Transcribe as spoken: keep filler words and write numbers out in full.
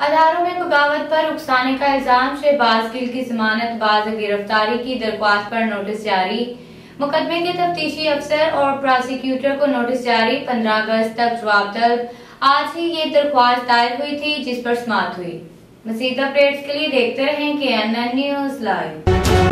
अदारों में बगावत पर उकसाने का इल्जाम, शहबाज गिल की जमानत बाद गिरफ्तारी की दरख्वास्त पर नोटिस जारी। मुकदमे के तफ्तीशी अफसर और प्रोसिक्यूटर को नोटिस जारी। पंद्रह अगस्त तक जवाब तलब। आज ही ये दरख्वास्त दायर हुई थी जिस पर समाअत हुई। मज़ीद अपडेट्स के लिए देखते रहें के एन एन न्यूज़ लाइव।